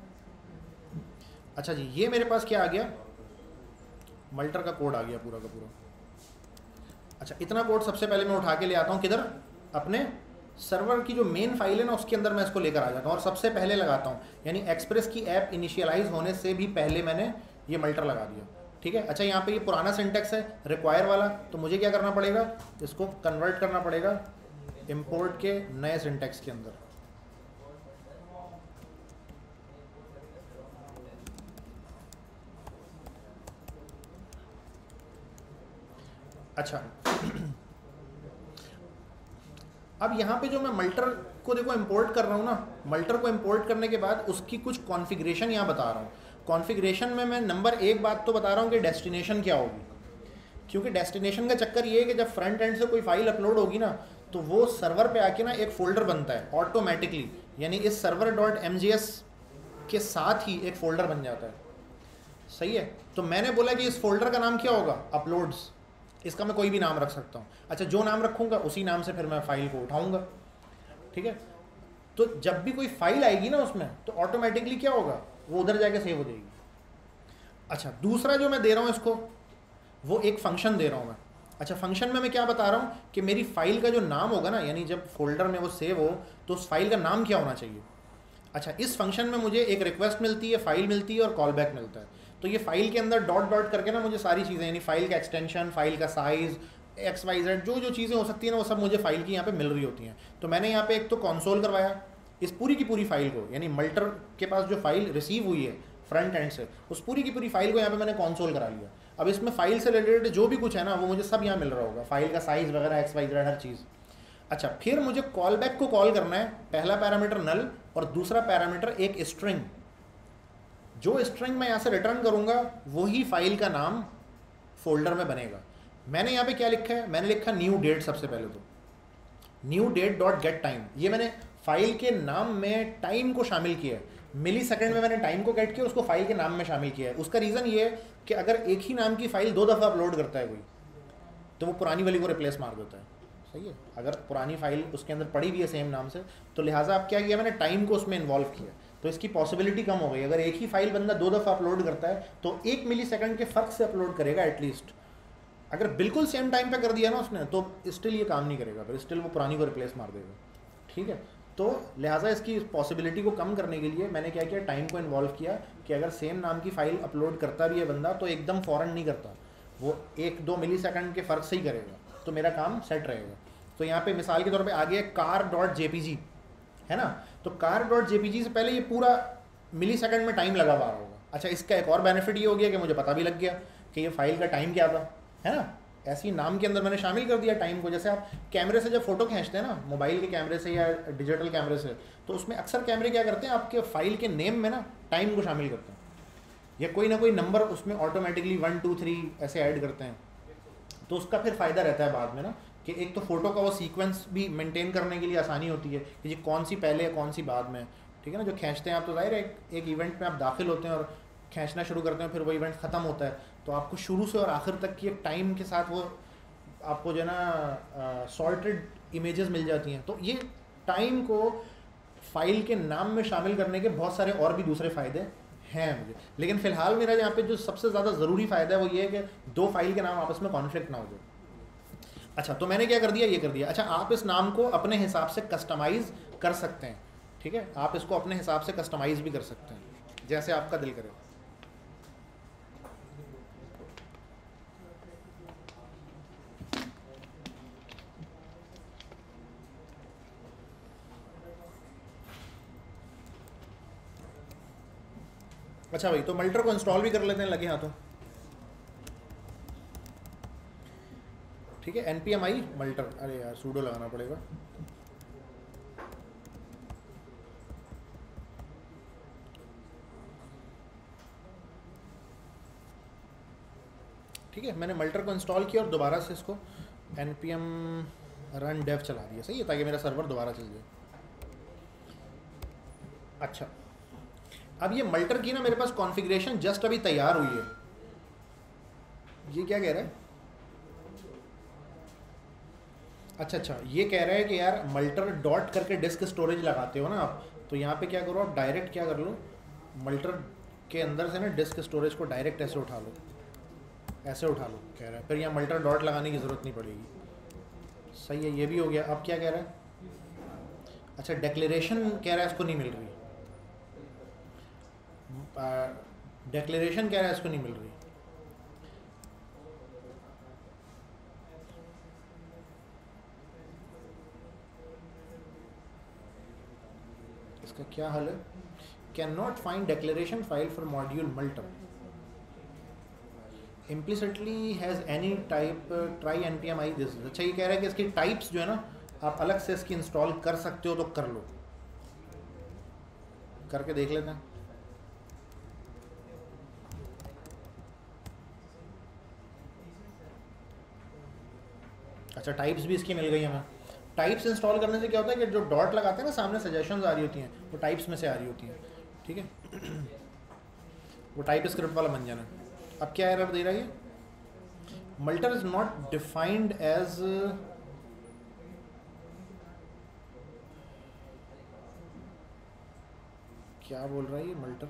अच्छा जी, ये मेरे पास क्या आ गया, मल्टर का कोड आ गया पूरा का पूरा। अच्छा, इतना कोड सबसे पहले मैं उठा के ले आता हूँ किधर, अपने सर्वर की जो मेन फाइल है ना उसके अंदर मैं इसको लेकर आ जाता हूँ और सबसे पहले लगाता हूँ, यानी एक्सप्रेस की ऐप इनिशियलाइज होने से भी पहले मैंने ये मल्टर लगा दिया। ठीक है। अच्छा, यहाँ पे ये पुराना सिंटेक्स है रिक्वायर वाला, तो मुझे क्या करना पड़ेगा, इसको कन्वर्ट करना पड़ेगा इम्पोर्ट के नए सिंटेक्स के अंदर। अच्छा अब यहाँ पे जो मैं मल्टर को देखो इंपोर्ट कर रहा हूँ ना, मल्टर को इंपोर्ट करने के बाद उसकी कुछ कॉन्फ़िगरेशन यहाँ बता रहा हूँ। कॉन्फ़िगरेशन में मैं नंबर एक बात तो बता रहा हूँ कि डेस्टिनेशन क्या होगी, क्योंकि डेस्टिनेशन का चक्कर ये है कि जब फ्रंट एंड से कोई फाइल अपलोड होगी ना, तो वो सर्वर पे आके ना एक फ़ोल्डर बनता है ऑटोमेटिकली, यानी इस server dot M G S के साथ ही एक फ़ोल्डर बन जाता है। सही है। तो मैंने बोला कि इस फोल्डर का नाम क्या होगा, अपलोड्स। इसका मैं कोई भी नाम रख सकता हूँ। अच्छा, जो नाम रखूँगा उसी नाम से फिर मैं फाइल को उठाऊँगा। ठीक है। तो जब भी कोई फाइल आएगी ना उसमें, तो ऑटोमेटिकली क्या होगा, वो उधर जाके सेव हो जाएगी। अच्छा, दूसरा जो मैं दे रहा हूँ इसको, वो एक फंक्शन दे रहा हूँ मैं। अच्छा, फंक्शन में मैं क्या बता रहा हूँ कि मेरी फाइल का जो नाम होगा ना, यानी जब फोल्डर में वो सेव हो तो उस फाइल का नाम क्या होना चाहिए। अच्छा, इस फंक्शन में मुझे एक रिक्वेस्ट मिलती है, फाइल मिलती है और कॉल बैक मिलता है। तो ये फाइल के अंदर डॉट डॉट करके ना मुझे सारी चीज़ें, यानी फाइल का एक्सटेंशन, फाइल का साइज़, एक्स वाई जेड, जो जो चीज़ें हो सकती हैं ना, वो सब मुझे फाइल की यहाँ पे मिल रही होती हैं। तो मैंने यहाँ पे एक तो कंसोल करवाया इस पूरी की पूरी फाइल को, यानी मल्टर के पास जो फाइल रिसीव हुई है फ्रंट एंड से, उस पूरी की पूरी फाइल को यहाँ पे मैंने कंसोल करा लिया। अब इसमें फाइल से रिलेटेड जो भी कुछ है ना, वो मुझे सब यहाँ मिल रहा होगा, फाइल का साइज़ वगैरह, एक्स वाई जेड, हर चीज़। अच्छा, फिर मुझे कॉल बैक को कॉल करना है। पहला पैरामीटर नल और दूसरा पैरामीटर एक स्ट्रिंग। जो स्ट्रिंग मैं यहाँ से रिटर्न करूँगा वही फाइल का नाम फोल्डर में बनेगा। मैंने यहाँ पे क्या लिखा है, मैंने लिखा न्यू डेट। सबसे पहले तो new date dot get time, ये मैंने फाइल के नाम में टाइम को शामिल किया है। मिली सेकेंड में मैंने टाइम को गेट किया, उसको फाइल के नाम में शामिल किया है। उसका रीज़न ये है कि अगर एक ही नाम की फाइल दो दफ़ा अपलोड करता है कोई, तो वो पुरानी वाली को रिप्लेस मार देता है। सही है। अगर पुरानी फाइल उसके अंदर पड़ी भी है सेम नाम से, तो लिहाजा आप क्या किया, मैंने टाइम को उसमें इन्वॉल्व किया, तो इसकी पॉसिबिलिटी कम हो गई। अगर एक ही फाइल बंदा दो दफ़ा अपलोड करता है तो एक मिली सेकंड के फ़र्क से अपलोड करेगा एटलीस्ट। अगर बिल्कुल सेम टाइम पे कर दिया ना उसने, तो स्टिल ये काम नहीं करेगा, फिर स्टिल वो पुरानी को रिप्लेस मार देगा। ठीक है। तो लिहाजा इसकी पॉसिबिलिटी को कम करने के लिए मैंने क्या किया, टाइम को इन्वॉल्व किया कि अगर सेम नाम की फ़ाइल अपलोड करता भी है बंदा, तो एकदम फ़ौरन नहीं करता, वो एक दो मिली सेकंड के फ़र्क से ही करेगा, तो मेरा काम सेट रहेगा। तो यहाँ पे मिसाल के तौर पे आगे car dot J P G है ना, तो car dot J P G से पहले ये पूरा मिली सेकंड में टाइम लगा हुआ होगा। अच्छा, इसका एक और बेनिफिट ये हो गया कि मुझे पता भी लग गया कि ये फाइल का टाइम क्या था, है ना। ऐसी नाम के अंदर मैंने शामिल कर दिया टाइम को। जैसे आप कैमरे से जब फोटो खींचते हैं ना, मोबाइल के कैमरे से या डिजिटल कैमरे से, तो उसमें अक्सर कैमरे क्या करते हैं, आपके फाइल के नेम में ना टाइम को शामिल करते हैं, या कोई ना कोई नंबर उसमें ऑटोमेटिकली वन टू थ्री ऐसे ऐड करते हैं। तो उसका फिर फ़ायदा रहता है बाद में ना, कि एक तो फ़ोटो का वो सीक्वेंस भी मेंटेन करने के लिए आसानी होती है कि जी कौन सी पहले है कौन सी बाद में। ठीक है ना। जो खींचते हैं आप, तो जाहिर है एक, एक इवेंट में आप दाखिल होते हैं और खींचना शुरू करते हैं, फिर वो इवेंट ख़त्म होता है, तो आपको शुरू से और आखिर तक की एक टाइम के साथ वो आपको जो है ना सॉर्टेड इमेजेस मिल जाती हैं। तो ये टाइम को फाइल के नाम में शामिल करने के बहुत सारे और भी दूसरे फ़ायदे हैं मुझे, लेकिन फ़िलहाल मेरा यहाँ पे जो सबसे ज़्यादा ज़रूरी फ़ायदा है वो ये है कि दो फाइल के नाम आपस में कॉन्फ्लिक्ट ना हो जाए। अच्छा, तो मैंने क्या कर दिया, ये कर दिया। अच्छा, आप इस नाम को अपने हिसाब से कस्टमाइज़ कर सकते हैं, ठीक है, आप इसको अपने हिसाब से कस्टमाइज़ भी कर सकते हैं जैसे आपका दिल करे। अच्छा भाई, तो मल्टर को इंस्टॉल भी कर लेते हैं लगे हाथों, ठीक है। N P M I multer, अरे यार सूडो लगाना पड़ेगा। ठीक है, मैंने मल्टर को इंस्टॉल किया और दोबारा से इसको N P M run dev चला दिया, सही है, ताकि मेरा सर्वर दोबारा चल जाए। अच्छा, अब ये मल्टर की ना मेरे पास कॉन्फ़िगरेशन जस्ट अभी तैयार हुई है। ये क्या कह रहा है? अच्छा अच्छा, ये कह रहा है कि यार मल्टर डॉट करके डिस्क स्टोरेज लगाते हो ना आप, तो यहाँ पे क्या करो आप, डायरेक्ट क्या कर लो, मल्टर के अंदर से ना डिस्क स्टोरेज को डायरेक्ट ऐसे उठा लो, ऐसे उठा लो कह रहा है, फिर यहाँ मल्टर डॉट लगाने की ज़रूरत नहीं पड़ेगी। सही है, ये भी हो गया। अब क्या कह रहा है? अच्छा, डिक्लेरेशन कह रहा है इसको नहीं मिल रही, डिक्लेरेशन कह रहा है इसको नहीं मिल रही। इसका क्या हल है? Cannot find declaration file for module multer, implicitly has any type, try N P M I this. अच्छा, ये कह रहा है कि इसकी टाइप्स जो है ना आप अलग से इसकी इंस्टॉल कर सकते हो, तो कर लो, करके देख लेते हैं। अच्छा, टाइप्स भी इसकी मिल गई हमें। टाइप्स इंस्टॉल करने से क्या होता है कि जो डॉट लगाते हैं ना सामने सजेशंस आ रही होती हैं, वो टाइप्स में से आ रही होती हैं, ठीक है। वो टाइप स्क्रिप्ट वाला बन जाना। अब क्या एरर दे रहा है ये? Multer is not defined as, क्या बोल रहा है ये मल्टर?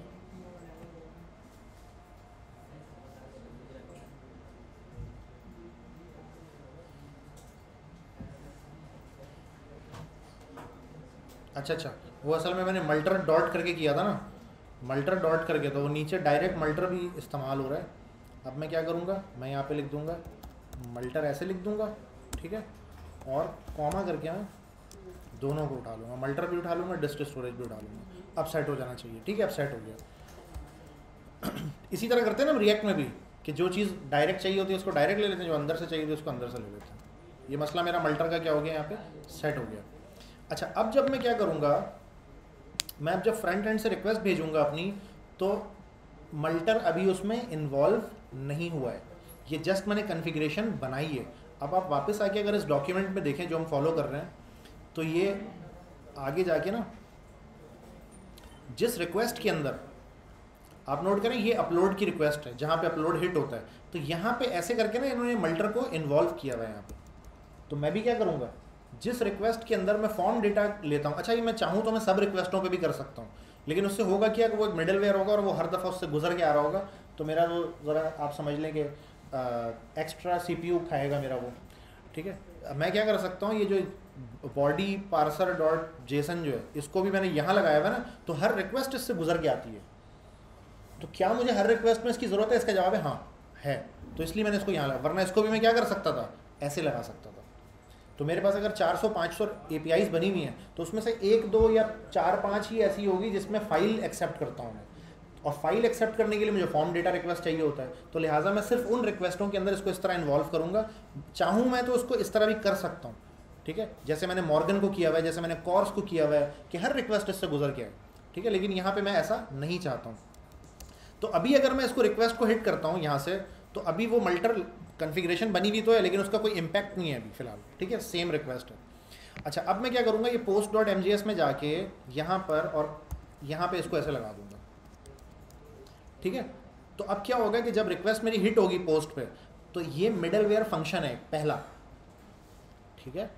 अच्छा अच्छा, वो असल में मैंने मल्टर डॉट करके किया था ना, मल्टर डॉट करके, तो वो नीचे डायरेक्ट मल्टर भी इस्तेमाल हो रहा है। अब मैं क्या करूँगा, मैं यहाँ पे लिख दूँगा मल्टर, ऐसे लिख दूँगा, ठीक है, और कॉमा करके मैं दोनों को उठा लूँगा, मल्टर भी उठा लूँगा, डिस्क स्टोरेज भी उठा लूँगा। अब सेट हो जाना चाहिए, ठीक है, अब सेट हो गया। इसी तरह करते हैं ना रिएक्ट में भी, कि जो चीज़ डायरेक्ट चाहिए होती है उसको डायरेक्ट ले लेते हैं, जो अंदर से चाहिए होती है उसको अंदर से ले लेते हैं। ये मसला मेरा मल्टर का क्या हो गया, यहाँ पे सेट हो गया। अच्छा, अब जब मैं क्या करूँगा, मैं अब जब फ्रंट एंड से रिक्वेस्ट भेजूँगा अपनी, तो मल्टर अभी उसमें इन्वॉल्व नहीं हुआ है, ये जस्ट मैंने कॉन्फ़िगरेशन बनाई है। अब आप वापस आके अगर इस डॉक्यूमेंट में देखें जो हम फॉलो कर रहे हैं, तो ये आगे जाके ना जिस रिक्वेस्ट के अंदर आप नोट करें, ये अपलोड की रिक्वेस्ट है, जहाँ पे अपलोड हिट होता है, तो यहाँ पे ऐसे करके ना इन्होंने मल्टर को इन्वॉल्व किया हुआ है यहाँ पे। तो मैं भी क्या करूँगा, जिस रिक्वेस्ट के अंदर मैं फॉर्म डेटा लेता हूँ, अच्छा ये मैं चाहूँ तो मैं सब रिक्वेस्टों पे भी कर सकता हूँ, लेकिन उससे होगा क्या कि वो एक मिडल वेयर होगा और वो हर दफ़ा उससे गुजर के आ रहा होगा, तो मेरा वो ज़रा आप समझ लें कि एक्स्ट्रा सीपीयू खाएगा मेरा वो, ठीक है। मैं क्या कर सकता हूँ, ये जो बॉडी पार्सर डॉट जेसन जो है, इसको भी मैंने यहाँ लगाया हुआ है ना, तो हर रिक्वेस्ट इससे गुजर के आती है। तो क्या मुझे हर रिक्वेस्ट में इसकी ज़रूरत है? इसका जवाब है हाँ है, तो इसलिए मैंने इसको यहाँ लगा, वरना इसको भी मैं क्या कर सकता था, ऐसे लगा सकता था। तो मेरे पास अगर चार सौ पाँच सौ एपीआईज बनी हुई हैं, तो उसमें से एक दो या चार पाँच ही ऐसी होगी जिसमें फ़ाइल एक्सेप्ट करता हूँ मैं, और फाइल एक्सेप्ट करने के लिए मुझे फॉर्म डेटा रिक्वेस्ट चाहिए होता है, तो लिहाजा मैं सिर्फ उन रिक्वेस्टों के अंदर इसको इस तरह इन्वॉल्व करूँगा। चाहूँ मैं तो उसको इस तरह भी कर सकता हूँ, ठीक है, जैसे मैंने मॉर्गन को किया हुआ है, जैसे मैंने कॉर्स को किया हुआ है कि हर रिक्वेस्ट इससे गुजर के आए, ठीक है, लेकिन यहाँ पर मैं ऐसा नहीं चाहता हूँ। तो अभी अगर मैं इसको रिक्वेस्ट को हिट करता हूँ यहाँ से, तो अभी वो मल्टर कॉन्फ़िगरेशन बनी हुई तो है, लेकिन उसका कोई इम्पैक्ट नहीं है अभी फ़िलहाल, ठीक है, सेम रिक्वेस्ट है। अच्छा, अब मैं क्या करूँगा, ये post dot M G S में जाके यहाँ पर और यहाँ पे इसको ऐसे लगा दूँगा, ठीक है। तो अब क्या होगा कि जब रिक्वेस्ट मेरी हिट होगी पोस्ट पे, तो ये मिडल वेयर फंक्शन है पहला, ठीक है,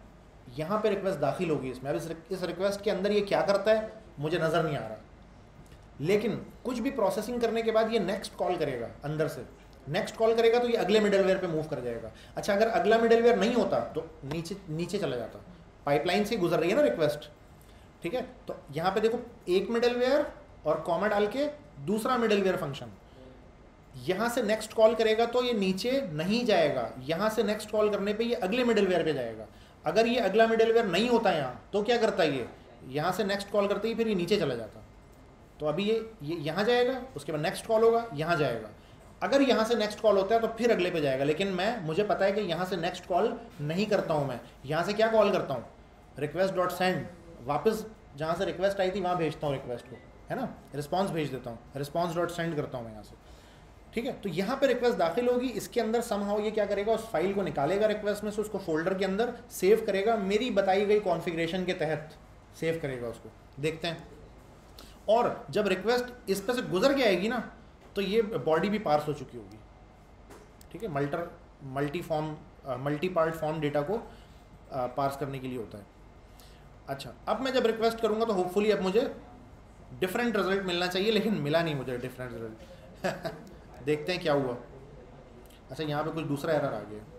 यहाँ पे रिक्वेस्ट दाखिल होगी इसमें। अब इस इस रिक्वेस्ट के अंदर ये क्या करता है मुझे नज़र नहीं आ रहा, लेकिन कुछ भी प्रोसेसिंग करने के बाद ये नेक्स्ट कॉल करेगा, अंदर से नेक्स्ट कॉल करेगा तो ये अगले मिडलवेयर पे मूव कर जाएगा। अच्छा, अगर अगला मिडलवेयर नहीं होता तो नीचे नीचे चला जाता, पाइपलाइन से गुजर रही है ना रिक्वेस्ट, ठीक है। तो यहाँ पे देखो एक मिडलवेयर और कॉमा डाल के दूसरा मिडलवेयर फंक्शन, यहाँ से नेक्स्ट कॉल करेगा तो ये नीचे नहीं जाएगा, यहाँ से नेक्स्ट कॉल करने पे ये अगले मिडलवेयर पे जाएगा। अगर ये अगला मिडलवेयर नहीं होता यहाँ तो क्या करता है, ये यहाँ से नेक्स्ट कॉल करते ही फिर ये नीचे चला जाता। तो अभी ये ये यहाँ जाएगा, उसके बाद नेक्स्ट कॉल होगा, यहाँ जाएगा। अगर यहाँ से नेक्स्ट कॉल होता है तो फिर अगले पे जाएगा, लेकिन मैं मुझे पता है कि यहाँ से नेक्स्ट कॉल नहीं करता हूँ, मैं यहाँ से क्या कॉल करता हूँ, रिक्वेस्ट डॉट सेंड, वापस जहाँ से रिक्वेस्ट आई थी वहाँ भेजता हूँ रिक्वेस्ट को, है ना, रिस्पॉन्स भेज देता हूँ, रिस्पॉन्स डॉट सेंड करता हूँ मैं यहाँ से, ठीक है। तो यहाँ पे रिक्वेस्ट दाखिल होगी, इसके अंदर समहाउ ये क्या करेगा, उस फाइल को निकालेगा रिक्वेस्ट में से, उसको फोल्डर के अंदर सेव करेगा, मेरी बताई गई कॉन्फ़िगरेशन के तहत सेव करेगा उसको, देखते हैं। और जब रिक्वेस्ट इस पर से गुजर के आएगी ना तो ये बॉडी भी पार्स हो चुकी होगी, ठीक है। Multer multi form multipart form data को पार्स करने के लिए होता है। अच्छा, अब मैं जब रिक्वेस्ट करूँगा तो होपफुली अब मुझे डिफरेंट रिजल्ट मिलना चाहिए, लेकिन मिला नहीं मुझे डिफरेंट रिजल्ट देखते हैं क्या हुआ। अच्छा, यहाँ पे कुछ दूसरा एरर आ गया,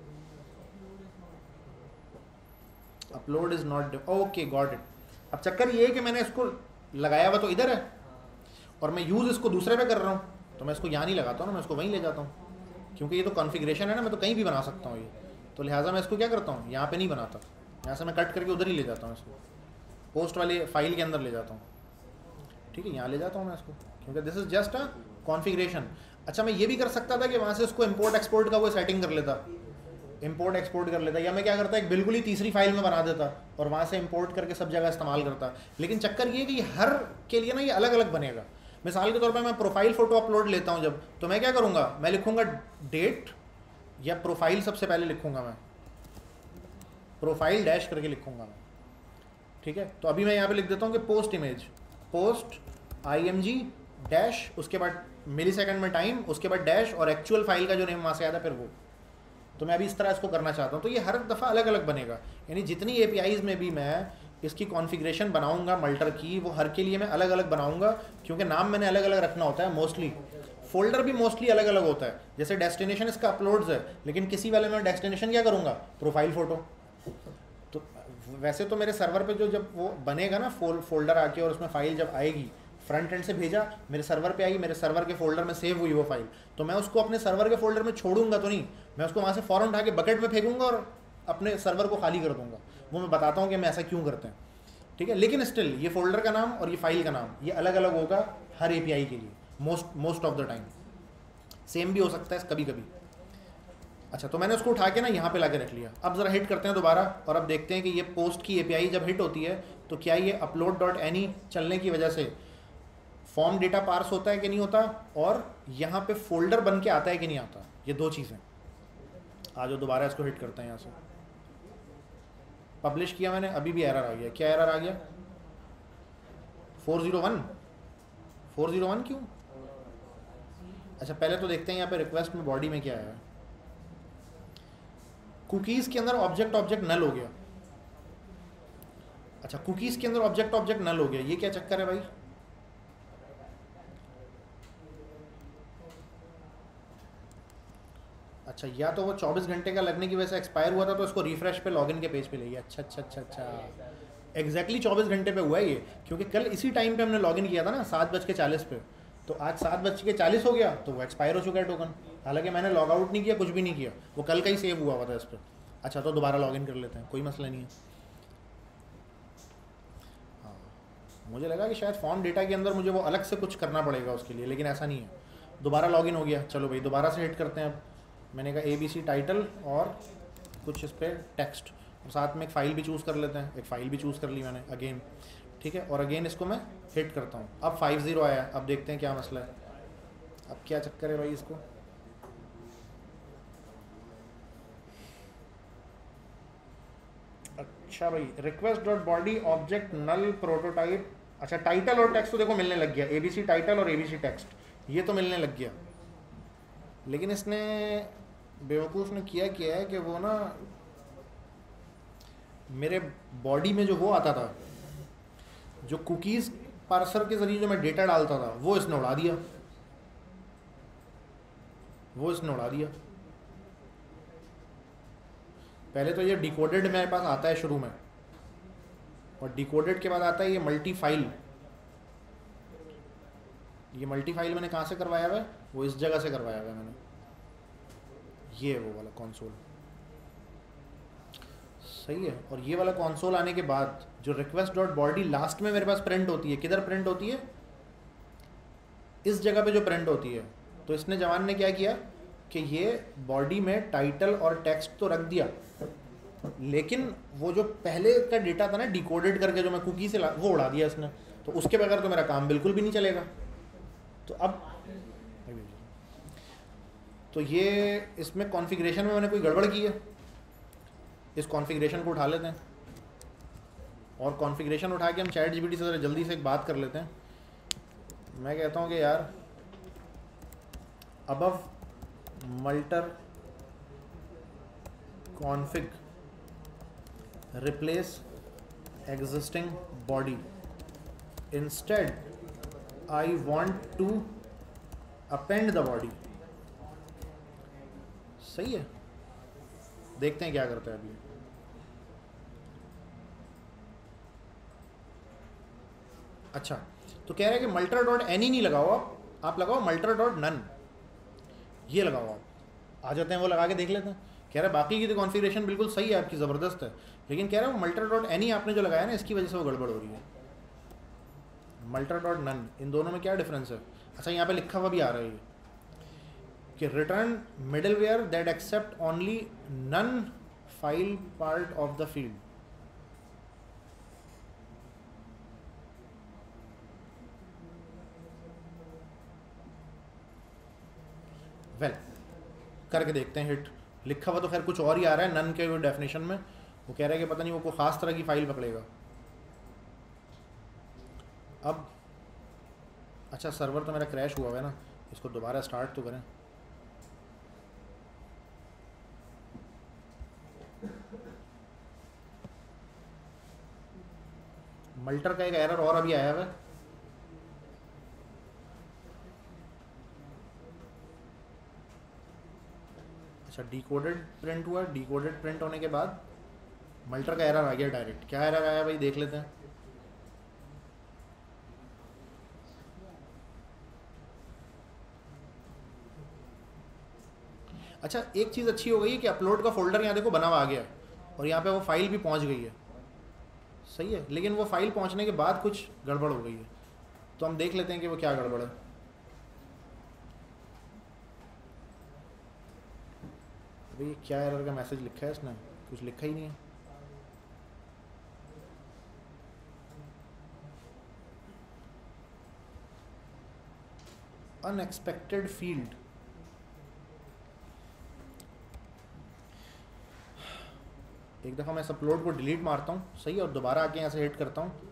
upload is not, okay got it. अब चक्कर ये है कि मैंने इसको लगाया हुआ तो इधर है और मैं यूज़ इसको दूसरे पे कर रहा हूँ, तो मैं इसको यहाँ नहीं लगाता हूँ ना, मैं इसको वहीं ले जाता हूँ, क्योंकि ये तो कॉन्फ़िगरेशन है ना, मैं तो कहीं भी बना सकता हूँ ये, तो लिहाजा मैं इसको क्या करता हूँ, यहाँ पे नहीं बनाता, यहाँ से मैं कट करके उधर ही ले जाता हूँ इसको, पोस्ट वाले फाइल के अंदर ले जाता हूँ, ठीक है, यहाँ ले जाता हूँ मैं इसको, क्योंकि this is just a configuration. अच्छा, मैं ये भी कर सकता था कि वहाँ से उसको इम्पोर्ट एक्सपोर्ट का वो सेटिंग कर लेता, इंपोर्ट एक्सपोर्ट कर लेता, या मैं क्या करता एक बिल्कुल ही तीसरी फाइल में बना देता और वहाँ से इंपोर्ट करके सब जगह इस्तेमाल करता। लेकिन चक्कर ये कि हर के लिए ना ये अलग अलग बनेगा। मिसाल के तौर पर मैं प्रोफाइल फ़ोटो अपलोड लेता हूँ जब, तो मैं क्या करूँगा, मैं लिखूँगा डेट या प्रोफाइल, सबसे पहले लिखूँगा मैं प्रोफाइल डैश करके लिखूँगा मैं, ठीक है। तो अभी मैं यहाँ पर लिख देता हूँ कि post image, post I M G dash, उसके बाद मिली सेकेंड में टाइम, उसके बाद डैश और एक्चुअल फाइल का जो नेम वहाँ से आया था फिर वो। तो मैं अभी इस तरह इसको करना चाहता हूँ, तो ये हर दफ़ा अलग अलग बनेगा, यानी जितनी एपीआईज़ में भी मैं इसकी कॉन्फ़िगरेशन बनाऊंगा मल्टर की, वो हर के लिए मैं अलग अलग बनाऊंगा, क्योंकि नाम मैंने अलग अलग रखना होता है मोस्टली, फोल्डर भी मोस्टली अलग अलग होता है। जैसे डेस्टिनेशन इसका अपलोड्स है, लेकिन किसी वाले में डेस्टिनेशन क्या करूँगा, प्रोफाइल फ़ोटो। तो वैसे तो मेरे सर्वर पर जो जब वो बनेगा ना फोल फोल्डर आके और उसमें फ़ाइल जब आएगी, फ्रंट एंड से भेजा, मेरे सर्वर पे आई, मेरे सर्वर के फोल्डर में सेव हुई वो फाइल, तो मैं उसको अपने सर्वर के फोल्डर में छोड़ूंगा तो नहीं, मैं उसको वहाँ से फ़ौरन उठा के बकेट में फेंकूंगा और अपने सर्वर को खाली कर दूंगा। वो मैं बताता हूँ कि मैं ऐसा क्यों करते हैं, ठीक है। लेकिन स्टिल ये फोल्डर का नाम और ये फाइल का नाम ये अलग अलग होगा हर एपीआई के लिए, most most of the time same भी हो सकता है कभी कभी। अच्छा, तो मैंने उसको उठा के ना यहाँ पे ला के रख लिया। अब ज़रा हिट करते हैं दोबारा और अब देखते हैं कि ये पोस्ट की एपीआई जब हिट होती है तो क्या ये अपलोड डॉट एनी चलने की वजह से फॉर्म डेटा पार्स होता है कि नहीं होता, और यहाँ पे फोल्डर बन के आता है कि नहीं आता, ये दो चीज़ें। आ जाओ दोबारा इसको हिट करते हैं, यहाँ से पब्लिश किया मैंने, अभी भी एरर आ गया। क्या एरर आ गया, four zero one four zero one क्यों? अच्छा, पहले तो देखते हैं यहाँ पे रिक्वेस्ट में बॉडी में क्या है। कुकीज़ के अंदर ऑब्जेक्ट ऑब्जेक्ट नल हो गया। अच्छा, कुकीज़ के अंदर ऑब्जेक्ट ऑब्जेक्ट नल हो गया, ये क्या चक्कर है भाई? अच्छा, या तो वो चौबीस घंटे का लगने की वजह से एक्सपायर हुआ था तो इसको रिफ्रेश पे लॉगिन के पेज पे ले गया। अच्छा अच्छा अच्छा अच्छा एग्जैक्टली चौबीस घंटे पे हुआ है ये, क्योंकि कल इसी टाइम पे हमने लॉगिन किया था ना, सात बज के चालीस पे, तो आज सात बज के चालीस हो गया तो वो एक्सपायर हो चुका है टोकन। हालांकि मैंने लॉग आउट नहीं किया, कुछ भी नहीं किया, वो कल का ही सेव हुआ हुआ था इस पर। अच्छा, तो दोबारा लॉगिन कर लेते हैं, कोई मसला नहीं है। हाँ, मुझे लगा कि शायद फॉर्म डेटा के अंदर मुझे वो अलग से कुछ करना पड़ेगा उसके लिए, लेकिन ऐसा नहीं है। दोबारा लॉगिन हो गया, चलो भाई दोबारा से हिट करते हैं। अब मैंने कहा ए बी सी टाइटल और कुछ इस पर टेक्स्ट, और साथ में एक फ़ाइल भी चूज़ कर लेते हैं। एक फ़ाइल भी चूज़ कर ली मैंने अगेन, ठीक है, और अगेन इसको मैं हिट करता हूँ। अब फाइव ज़ीरो आया, अब देखते हैं क्या मसला है, अब क्या चक्कर है भाई इसको। अच्छा भाई, request dot body object null prototype. अच्छा, टाइटल और टेक्स्ट तो देखो मिलने लग गया, ए बी सी टाइटल और ए बी सी टेक्स्ट, ये तो मिलने लग गया। लेकिन इसने बेवकूफ़ ने किया क्या है कि वो ना मेरे बॉडी में जो वो आता था, जो कुकीज़ पार्सर के ज़रिए जो मैं डेटा डालता था, वो इसने उड़ा दिया, वो इसने उड़ा दिया। पहले तो ये डिकोडेड मेरे पास आता है शुरू में, और डिकोडेड के बाद आता है ये मल्टी फाइल। ये मल्टी फाइल मैंने कहाँ से करवाया हुआ है? वो इस जगह से करवाया हुआ है मैंने, ये वो वाला कंसोल, सही है। और ये वाला कंसोल आने के बाद जो रिक्वेस्ट डॉट बॉडी लास्ट में मेरे पास प्रिंट होती है, किधर प्रिंट होती है? इस जगह पे जो प्रिंट होती है। तो इसने जवान ने क्या किया कि ये बॉडी में टाइटल और टेक्स्ट तो रख दिया, लेकिन वो जो पहले का डेटा था ना डिकोडेड करके जो मैं कुकी से ला, वो उड़ा दिया इसने। तो उसके बगैर तो मेरा काम बिल्कुल भी नहीं चलेगा। तो अब तो ये इसमें कॉन्फ़िगरेशन में मैंने कोई गड़बड़ की है। इस कॉन्फ़िगरेशन को उठा लेते हैं, और कॉन्फ़िगरेशन उठा के हम चैट जीपीटी से ज़रा जल्दी से एक बात कर लेते हैं। मैं कहता हूँ कि यार above multer config replace existing body, instead I want to append the body. सही है, देखते हैं क्या करता है अभी। अच्छा, तो कह रहा है कि मल्टर डॉट एनी नहीं लगाओ आप आप लगाओ मल्टर डॉट नन, ये लगाओ आप। आ जाते हैं वो लगा के देख लेते हैं। कह रहा है बाकी की तो कॉन्फ़िगरेशन बिल्कुल सही है आपकी, ज़बरदस्त है, लेकिन कह रहा है मल्टर डॉट एनी आपने जो लगाया ना, इसकी वजह से वो गड़बड़ हो रही है। मल्टर डॉट नन, इन दोनों में क्या डिफरेंस है? अच्छा, यहाँ पे लिखा हुआ भी आ रहा है कि return middleware that accept only none file part of the field. Well well, करके देखते हैं हिट। लिखा हुआ तो खैर कुछ और ही आ रहा है नन के डेफिनेशन में। वो कह रहा है कि पता नहीं वो कोई ख़ास तरह की फ़ाइल पकड़ेगा। अब अच्छा, सर्वर तो मेरा क्रैश हुआ है ना, इसको दोबारा स्टार्ट तो करें। मल्टर का एक एरर और अभी आया हुआ है। अच्छा, डिकोडेड प्रिंट हुआ, डिकोडेड प्रिंट होने के बाद मल्टर का एरर आ गया डायरेक्ट। क्या एरर आया भाई, देख लेते हैं। अच्छा, एक चीज़ अच्छी हो गई है कि अपलोड का फोल्डर यहाँ देखो बना हुआ आ गया, और यहाँ पे वो फाइल भी पहुँच गई है। सही है, लेकिन वो फाइल पहुँचने के बाद कुछ गड़बड़ हो गई है, तो हम देख लेते हैं कि वो क्या गड़बड़ है। अभी ये क्या एरर का मैसेज लिखा है इसने? कुछ लिखा ही नहीं है। Unexpected field. एक दफ़ा मैं इस अपलोड को डिलीट मारता हूँ, सही है, और दोबारा आके यहाँ से हिट करता हूँ।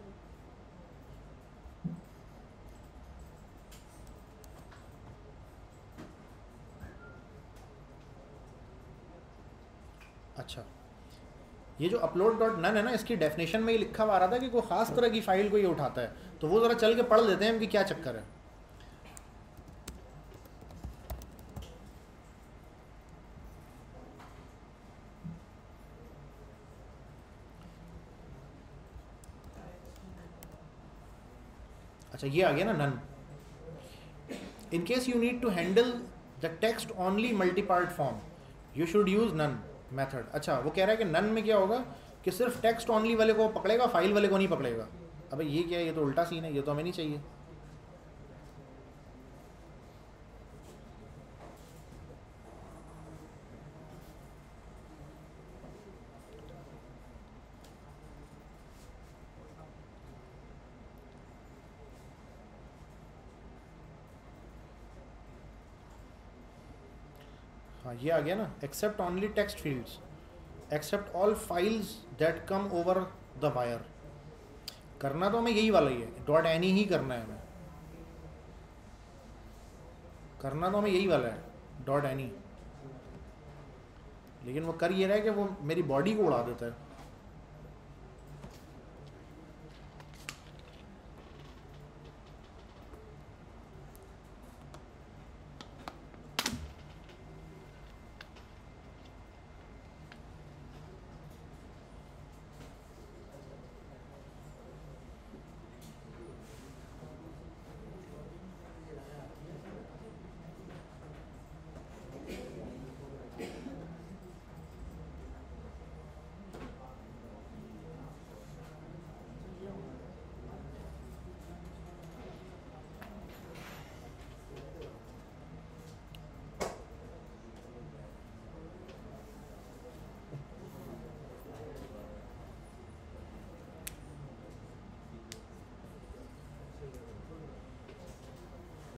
अच्छा, ये जो अपलोड डॉट नन है ना, इसकी डेफिनेशन में ये लिखा हुआ आ रहा था कि कोई ख़ास तरह की फ़ाइल को ये उठाता है। तो वो ज़रा चल के पढ़ लेते हैं हम कि क्या चक्कर है। अच्छा, ये आ गया ना none. In case you need to handle the text only multipart form you should use none method. अच्छा, वो कह रहा है कि नन में क्या होगा कि सिर्फ टेक्स्ट ओनली वाले को पकड़ेगा, फाइल वाले को नहीं पकड़ेगा। अबे ये क्या है, ये तो उल्टा सीन है, ये तो हमें नहीं चाहिए। हाँ, ये आ गया ना, accept only text fields, accept all files that come over the wire. करना तो हमें यही वाला ही है, डॉट एनी ही करना है हमें, करना तो हमें यही वाला है, डॉट एनी। लेकिन वो कर ये रहा है कि वो मेरी बॉडी को उड़ा देता है।